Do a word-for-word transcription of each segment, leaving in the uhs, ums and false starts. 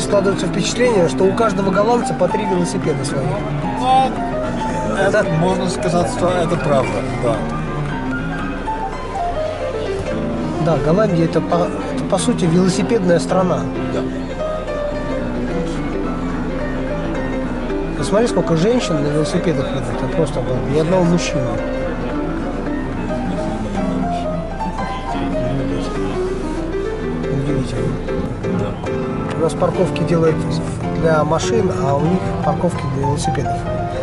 меня складывается впечатление, что у каждого голландца по три велосипеда своих. Ну, это, можно сказать, что это правда, да. Да, Голландия это по, это по сути велосипедная страна. Да. Посмотри, сколько женщин на велосипедах едут, это просто было, ни одного мужчины. Удивительно. Да. У нас парковки делают для машин, а у них парковки для велосипедов.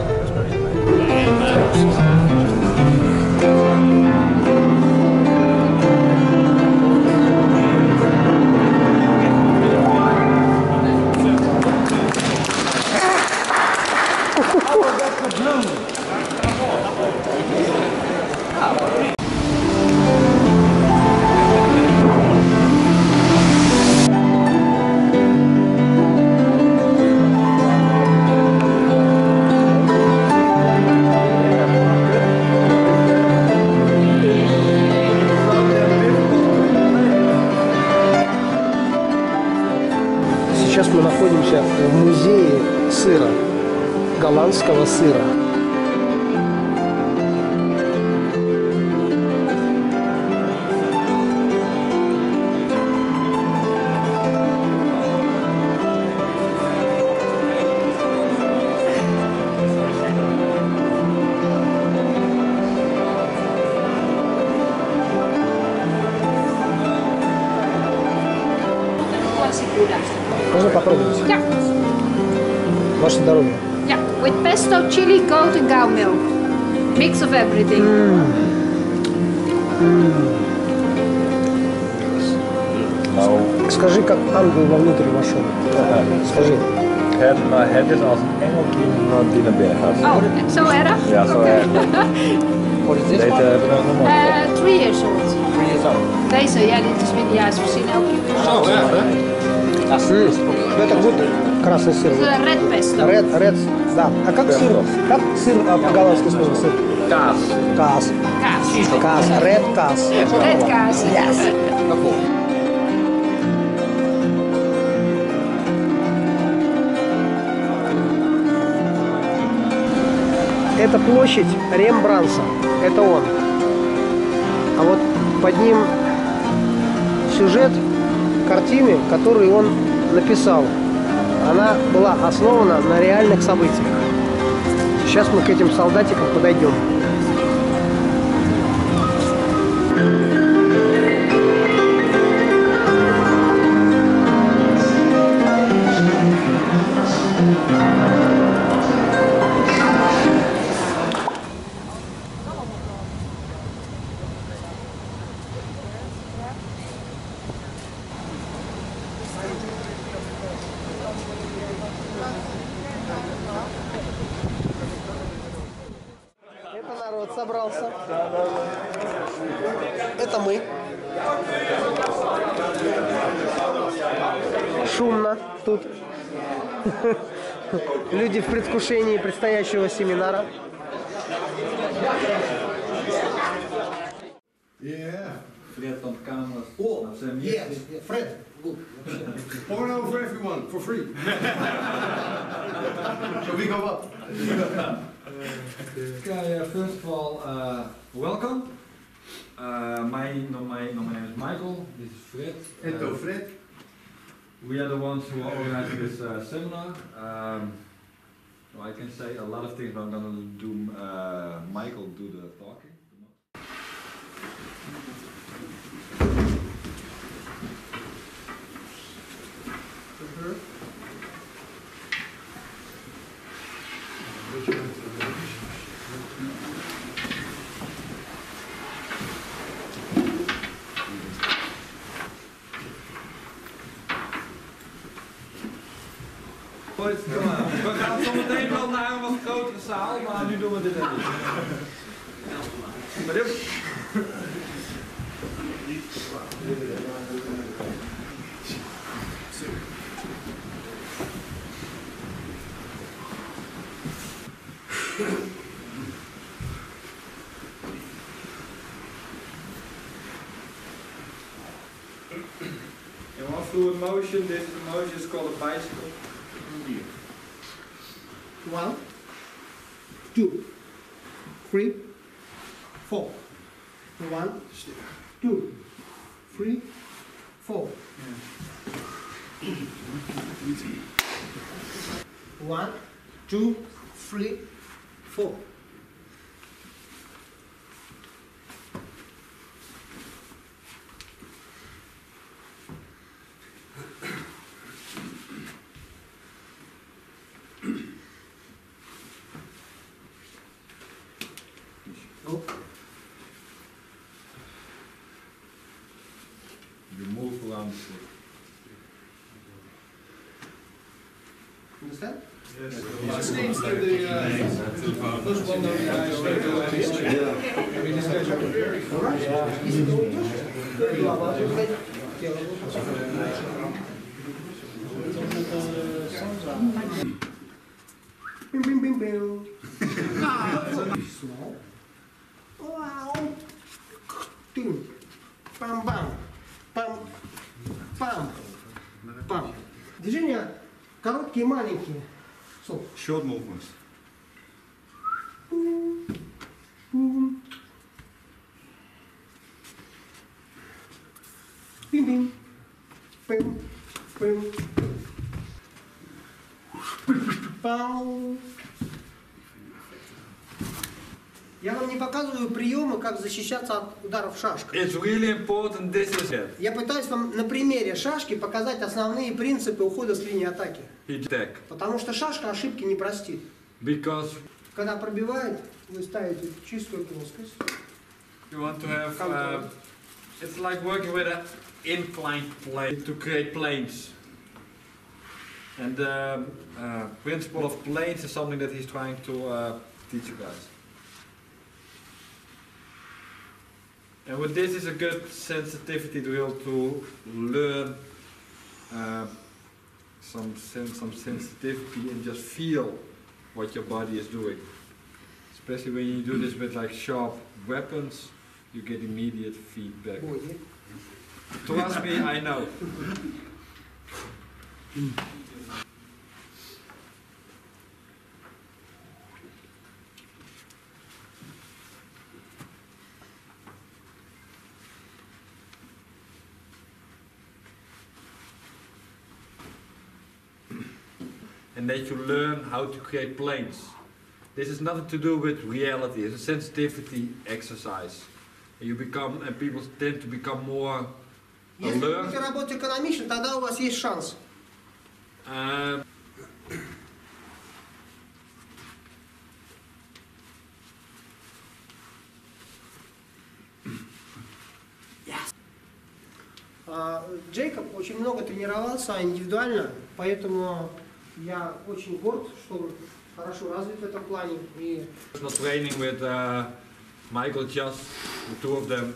Сейчас мы находимся в музее сыра, голландского сыра. Можно попробовать? Ja. Ваше здоровье. Yeah, with pesto, chili, goat and cow milk. Mix of everything. Mm. Mm. Nou, Скажи, как ангел вовнутрь вошел. Скажи. het, maar het is als een engeltje naar binnen binnen gaat. Oh, zo erg? Ja, zo Oké. erg. What is this Deze one? hebben we nog nooit. Eh, three years old. Three years old. Deze, ja, dit is weer, ja, is voorzien elke keer. Oh, yeah, huh? That's Mm. Это вот красный сыр. Het is een red pesto. Ред, ред, да. А как сыр? Как сыр а, по-голландски слово сыр? Kaas. Каас. Kaas. Каас. Ред каас. Red kaas. Yes. Это площадь Рембрандта. Это он. А вот под ним сюжет картины, которую он написал. Она была основана на реальных событиях. Сейчас мы к этим солдатикам подойдем. Это народ собрался. Это мы. Шумно тут. Люди в предвкушении предстоящего семинара. Yeah. Fred van Kamers. Oh, dat zijn Yes. Yeah. Fred. Good. Porno for everyone for free. So we go up. Okay, uh, first of all, uh, welcome. Uh, my, no, my, no, my name is Michael. This is Fred. Ento Uh, Fred. we are the ones who are organizing this uh, seminar. Um, well, I can say a lot of things, but I'm gonna do uh, Michael do the talking. Goed, kom maar. We gaan zo meteen wel naar een wat grotere zaal, maar nu doen we dit even niet. Maar dit... on fluid motion, this motion is called a bicycle. One, two, three, four. One, two, three, four. One, two, three, four. Go. You move around the stick. Understand? It seems that the uh, first one that we I straight away. I mean, these guys are very Если ты уйдешь, то голова будет ходить, тело будет. Бим-бим-бим-бим. Small. Вау. Тым. Пам-бам. Пам. Пам. Пам. Движения короткие, маленькие. So. Short movements. Бум. Бим-бим. Пым. Пым. Пау. Я вам не показываю приемы, как защищаться от ударов шашкой. It's really important, this is it. Я пытаюсь вам на примере шашки показать основные принципы ухода с линии атаки. Attack. Потому что шашка ошибки не простит. Because Когда пробивает, вы ставите чистую плоскость. you want to have, uh, it's like working with an inclined plane to create planes. And the uh, principle of planes is something that he's trying to uh, teach you guys. And with this is a good sensitivity drill to learn uh, some sen some sensitivity and just feel what your body is doing. Especially when you do this with like sharp weapons, you get immediate feedback. Боги. Trust me, I know. And that you learn how to create planes. This has nothing to do with reality. It's a sensitivity exercise. And you become, and people tend to become more Если вы alert. будете работать экономично, тогда у вас есть шанс. Uh, А, Джейкоб очень много тренировался индивидуально, поэтому я очень горд, что он хорошо развит в этом плане. И personal training with uh, Michael, just the two of them.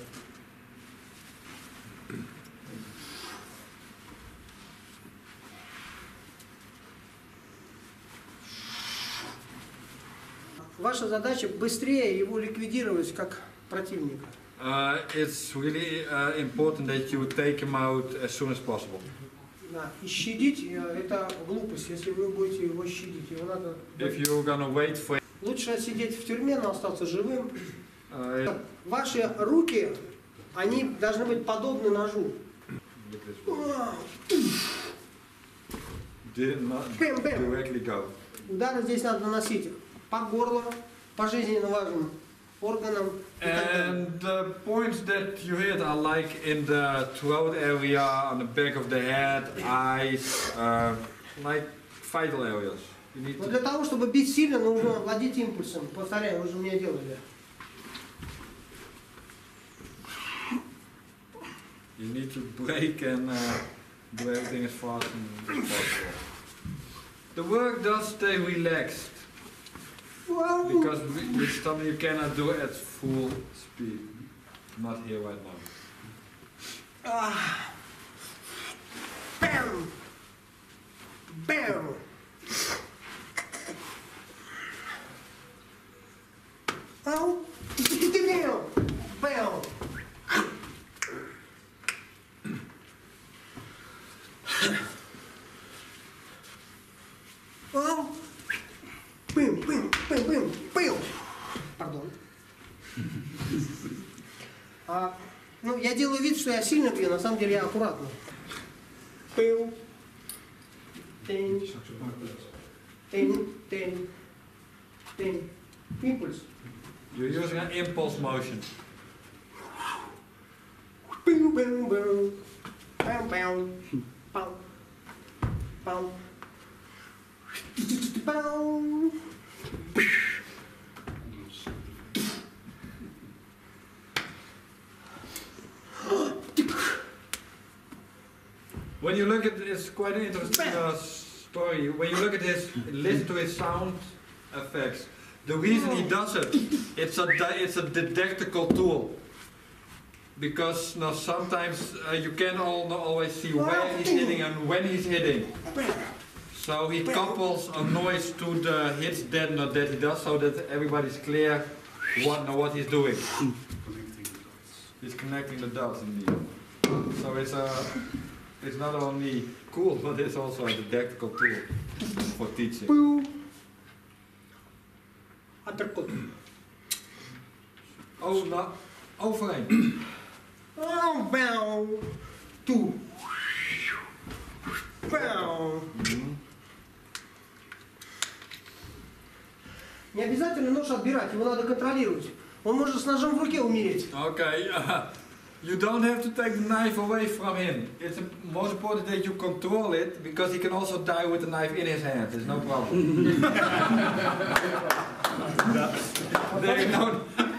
ваша задача быстрее его ликвидировать как противника. Uh, it's really uh, important that you take him out as soon as possible. Да. И щадить э, это глупость, если вы будете его щадить. Его надо... If you're gonna wait for Лучше сидеть в тюрьме, но остаться живым. uh, Ваши руки, они должны быть подобны ножу. did not Бэм-бэм. directly go. Удары здесь надо наносить по горлу, по жизненно важным органам. и так далее. And the points that you hit are like in the throat area, on the back of the head, eyes, uh, like vital areas. You need Но to, для того, чтобы бить сильно, нужно владеть импульсом. Повторяю, вы же у меня делали. you need to break and uh, do everything as fast and as possible. The work does stay relaxed Вау! because with with something you cannot do at full speed. Not here right now. Ah. Бэм! Бэм! Ау! Бэм! Бэм! А, ну, я делаю вид, что я сильно бью, на самом деле я аккуратно. Пыл. Тень. Тень. Тень. Тень. Импульс. You're using an impulse motion. Пым, пым, пым. Пам, пам. Пам. Пам. Пам. When you look at it's quite an interesting uh, story. When you look at his, listen to his sound effects. The reason he does it, it's a di- it's a didactical tool. Because now sometimes uh, you can all, not always see where he's hitting and when he's hitting. So he couples a noise to the hits that not that he does, so that everybody's clear what know what he's doing. He's connecting the dots indeed. So it's a it's not only cool, but it's also a didactical tool for teaching. Пыл. Апперкот. Oh, no, overheen. Бау, бау. Ту. Бау. Не обязательно нож отбирать, его надо контролировать. Он может с ножом в руке умереть. Okay, uh, you don't have to take the knife away from him. It's a, most important that you control it, because he can also die with the knife in his hand. There's no problem. There you go.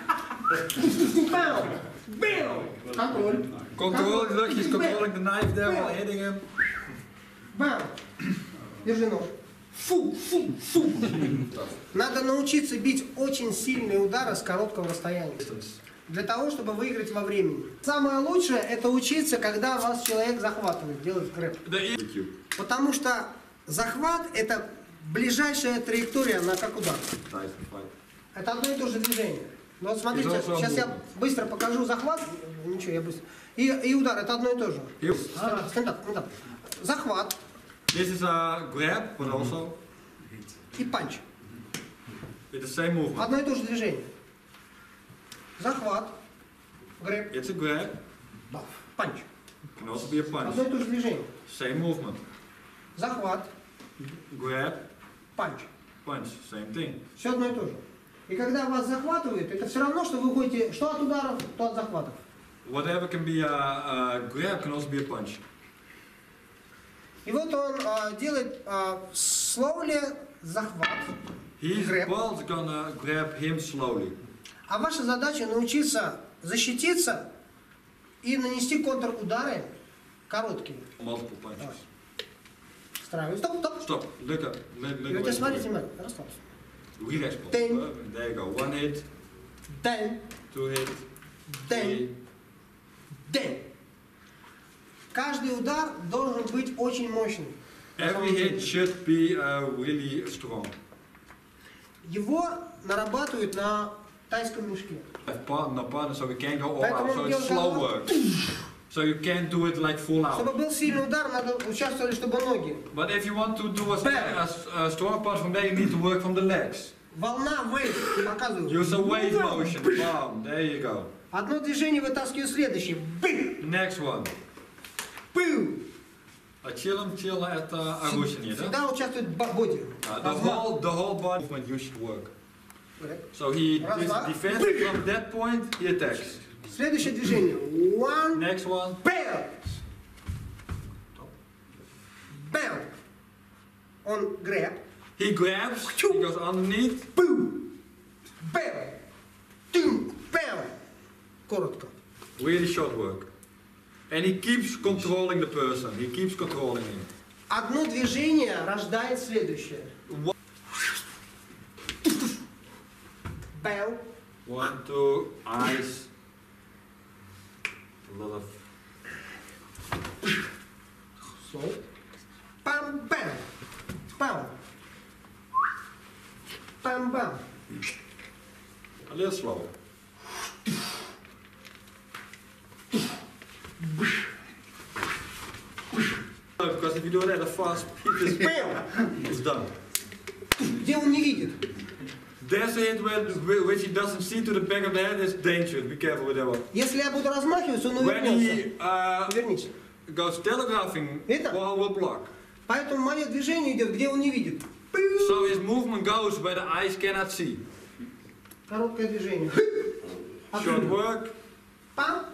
Бау. Бау. Контроль. Control, look, he's controlling the knife there while hitting him. Бау. Держи нож. Фу, фу, фу. Надо научиться бить очень сильные удары с короткого расстояния. Для того, чтобы выиграть во времени. Самое лучшее это учиться, когда вас человек захватывает, делает грэб. Потому что захват это ближайшая траектория на как удар. Это одно и то же движение. Ну вот смотрите, сейчас я быстро покажу захват. Ничего, я быстро. И, и удар, это одно и то же. А, стендап, стендап. Захват. This is a grab, but also И панч. it's the same movement. Одно и то же движение. Захват. Грэб. It's a grab, Панч. can also be a punch. Одно и то же движение. Same movement. Захват. Grab, Панч. punch, same thing. Все одно и то же. И когда вас захватывает, это все равно, что вы уходите что от ударов, то от захватов. Whatever can be a, a grab can also be a punch. И вот он а, делает а, slowly захват. He's Grab. both gonna grab him slowly. А ваша задача научиться защититься и нанести контрудары короткие. Multiple punches. Встраиваю. Стоп, стоп. Stop. Look up. Look, look И вот away. теперь смотрите, внимательно. Расслабься. Relax. Paul. Ten. Perfect. There you go. One hit, Дэн, two hit, дэн, three. дэн. Каждый удар должен быть очень мощным. Every hit should be uh, really strong. Его нарабатывают на тайском мешке. Have partner, partner, so we can't go all Поэтому out. So он it's делает slow голову. work. So you can't do it like full Чтобы out. был сильный удар, надо участвовали, чтобы ноги. But if you want to do a, Bam. a, a strong punch from there, you need to work from the legs. Волна, вейв, показываю. Use a wave motion. Bam. There you go. Одно движение вытаскиваю следующее. Бым, Next one. бым. A chillum chill это оружие, да? Всегда участвует ба- боди. Uh, the Размах. whole the whole body movement you should work. Correct. So he is Размах. defensive from that point, he attacks. Следующее движение. One, Next one. bam. Bam. Он грэб. He grabs, he goes underneath. Бум. Бам. Тым. Бам. Коротко. Really short work. And he keeps controlling the person. He keeps controlling him. Одно движение рождает следующее. One, Бам. one two, eyes. A lot of. Slow. Пам, бам. Пам. Пам, бам. A little slower. Because if you do it at a fast speed, it's, Бам. it's done. Где он не видит? There's a hit where, which he doesn't see to the back of the head is dangerous. Be careful with that one. Если я буду размахиваться, он When увернется. he uh, Увернись. goes telegraphing, Это? wall will block. Поэтому мое движение идет, где он не видит. So his movement goes where the eyes cannot see. Короткое движение. Short work. Пам.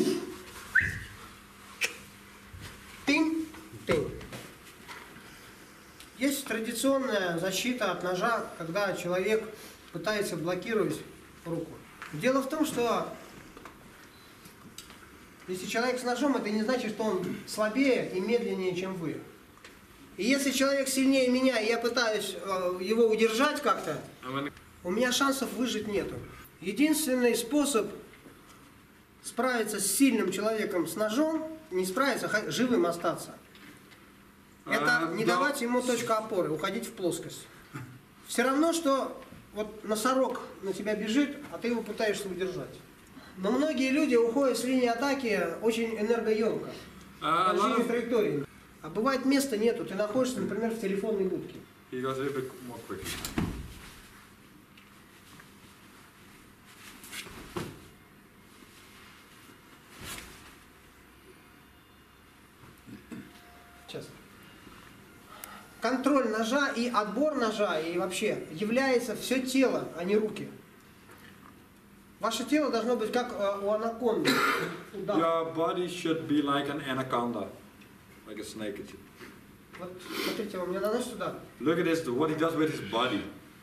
Тинь. Тинь. Есть традиционная защита от ножа, когда человек пытается блокировать руку. Дело в том, что если человек с ножом, это не значит, что он слабее и медленнее, чем вы. И если человек сильнее меня, и я пытаюсь э, его удержать как-то, у меня шансов выжить нету. Единственный способ справиться с сильным человеком с ножом, не справиться, а живым остаться, это не давать ему точку опоры, уходить в плоскость. Все равно, что вот носорог на тебя бежит, а ты его пытаешься удержать. Но многие люди уходят с линии атаки очень энергоемко, по линии траектории. А бывает места нету, ты находишься, например, в телефонной будке. Сейчас. Контроль ножа и отбор ножа, и вообще является все тело, а не руки. Ваше тело должно быть как у анаконды. Your body should be like an anaconda, like a snake. Вот смотрите, он мне наносит туда. Look at this, what he does with his body.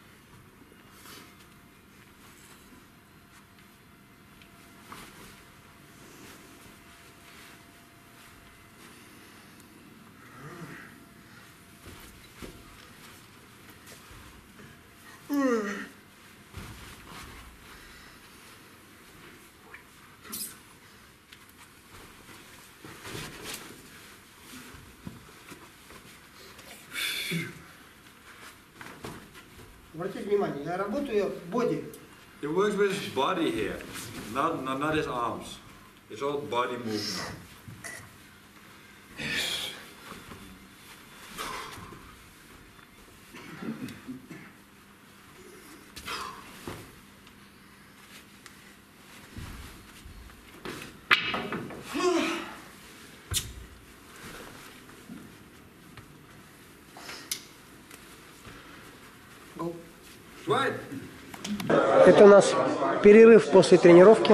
Обратите внимание, я работаю боди. He works with his body here, not, not, not his arms. It's all body movement. Right. Это у нас перерыв после тренировки.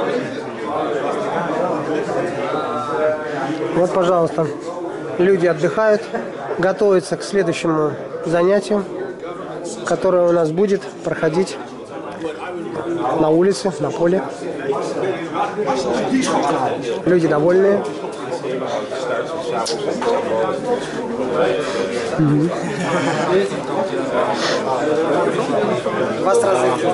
Вот, пожалуйста, люди отдыхают, готовятся к следующему занятию, которое у нас будет проходить на улице, на поле. Люди довольные. Угу. Вас разыгрывают.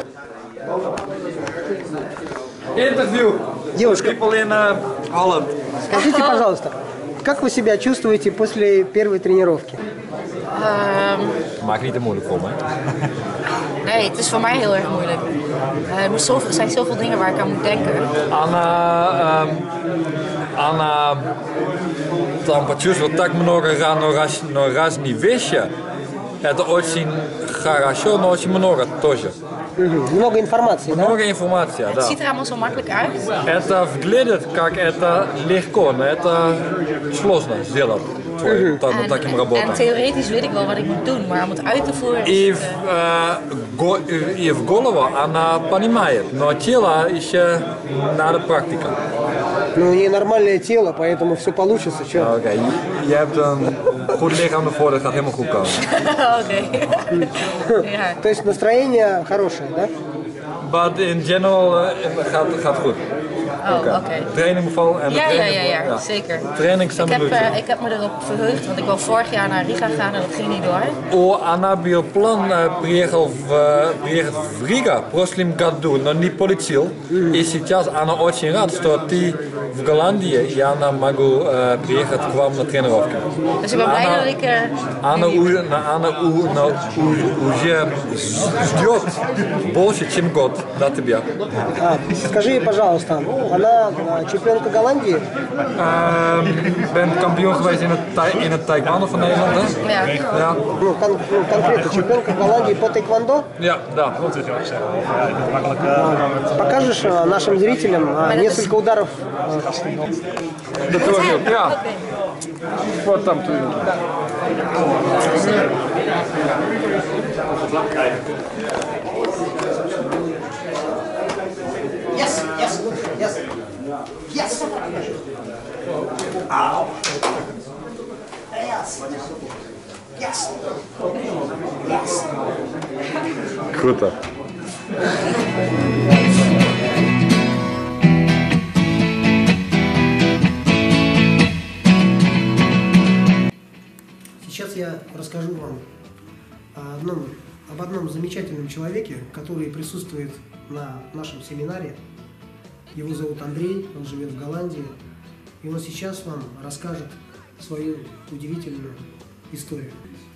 Интервью. Девушка, People in uh, Holland. скажите, пожалуйста, как вы себя чувствуете после первой тренировки? Maak niet te moeilijk voor me. Nee, het is voor mij heel erg moeilijk. Uh, er, moet zoveel, er zijn zoveel dingen waar ik aan moet denken. Ana, um, Ana, tam почувствовал так много рано раз, но раз не вещи. Это очень хорошо, но очень много тоже. Угу. Много информации, да? Много информации, Het да. ziet er allemaal zo makkelijk uit. Это выглядит как это легко, но это сложно сделать. En, Таким en работам. theoretisch weet ik wel wat ik moet doen, maar om het uit te voeren is И het, в, uh, э, го, и в голову она понимает, но тело еще надо практика. Ну, у нее нормальное тело, поэтому все получится. Чё? Oké, okay. je hebt een goed lichaam ervoor, dat gaat helemaal goed komen. Oké. Ja. То есть настроение хорошее, да? But in general uh, gaat gaat goed. Oh, oké. Okay. Training vooral en de Ja, ja, training, ja, ja, zeker. Training Ik samen heb, doen. uh, ik heb me erop verheugd, want ik wil vorig jaar naar Riga gaan en dat ging niet door. О, она был план приехал в приехать в Рига в прошлом году, но не полетел. И сейчас она очень рада, что ты в Голландии, и она могу uh, приехать к вам на тренировки. Dus ik ben blij dat ik er Она, nu уже, она у- на- у- уже ждет больше, чем год до тебя. А, скажи, пожалуйста, Она э, чемпионка Голландии? Ik ben kampioen geweest in het, tai- in het taekwondo van Nederland, hè? Ja. Ja, Ну, кон- ну, конкретно чемпионка Голландии по тэквондо. ja, да. Покажешь э, нашим зрителям э, несколько ударов? Dat doe ik ook, ja. Wat dan toe? Yes, yes, yes, yes. Ow. Yes. Yes. Yes. Круто. Сейчас я расскажу вам о одном, об одном замечательном человеке, который присутствует на нашем семинаре. Его зовут Андрей, он живет в Голландии, и он сейчас вам расскажет свою удивительную историю.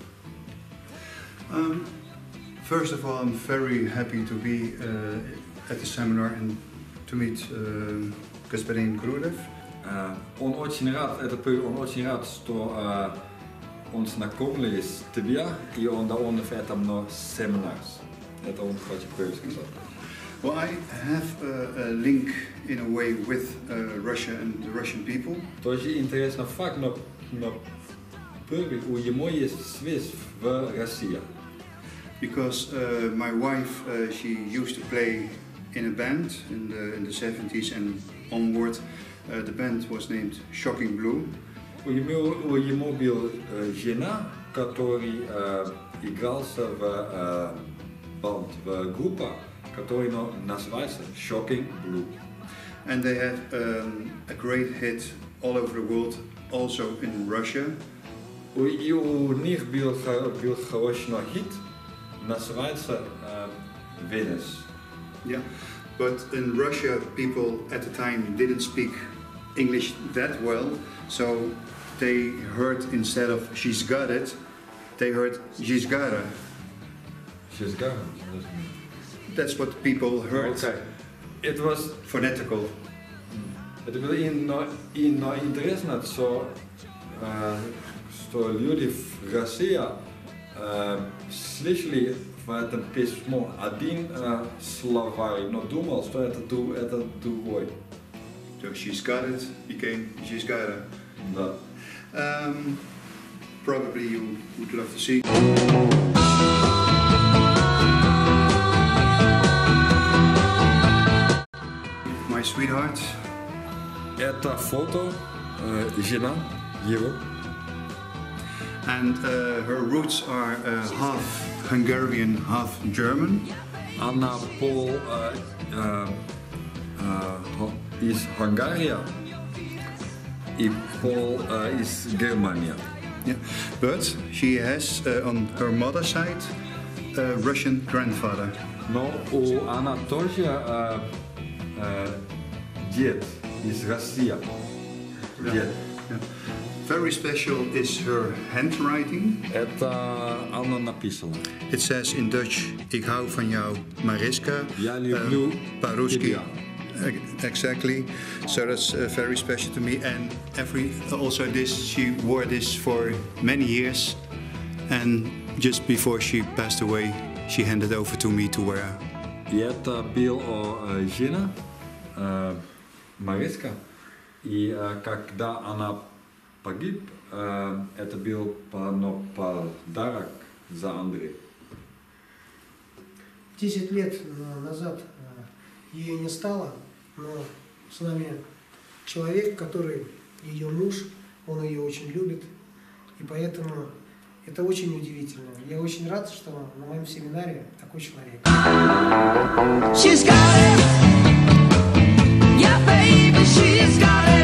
Um, first of all, I'm very happy to be uh, at the seminar and to meet uh, господин Грудев. Uh, он очень рад, это он очень рад, что uh, он знакомый с тебя, и он давно в этом на семинарс. Это он хочет сказать. Well, I have a, a link in a way with uh, Russia and the Russian people. Тоже интересный факт, но, но первый, у него есть связь в России. Because uh, my wife, uh, she used to play in a band in the, in the seventies and onward. Uh, the band was named Shocking Blue. У него, у него была uh, жена, который uh, игрался в uh, банд, в группе, которая называется Shocking Blue. And they had um, a great hit all over the world, also in Russia. У, и у них был, был хороший хит, называется uh, Venus. Yeah, but in Russia, people at the time didn't speak English that well, so they heard instead of "she's got it," they heard "she's gotta." She's got That's what people heard. Okay. It was Phonetical. Это было ино, ино интересно, что, uh, что люди в России uh, слышали в этом письме один uh, словарь, но думал, что это, это другой. So "she's got it" became "she's gotta." Да. Um, probably you would love to see. My sweetheart. Это фото uh, жена его. And uh, her roots are uh, half Hungarian, half German. Она пол uh, uh, uh, из Хунгарии и пол uh, из Германии. Yeah. But she has uh, on her mother's side a Russian grandfather. Но у она тоже uh, uh, дед из России. Дед. Yeah. Very special is her handwriting. Это она написала. It says in Dutch, "Ik hou van jou, Mariska." Я люблю По-русски. тебя. Exactly. So that's uh, very special to me. And every also this, she wore this for many years. And just before she passed away, she handed over to me to wear. И это был uh, жена uh, Мариска. И uh, когда она погиб, uh, это был no, подарок за Андрея. Десять лет назад ее не стало, но с нами человек, который ее муж, он ее очень любит, и поэтому это очень удивительно. Я очень рад, что на моем семинаре такой человек. She's got it. Yeah, baby, she's got it.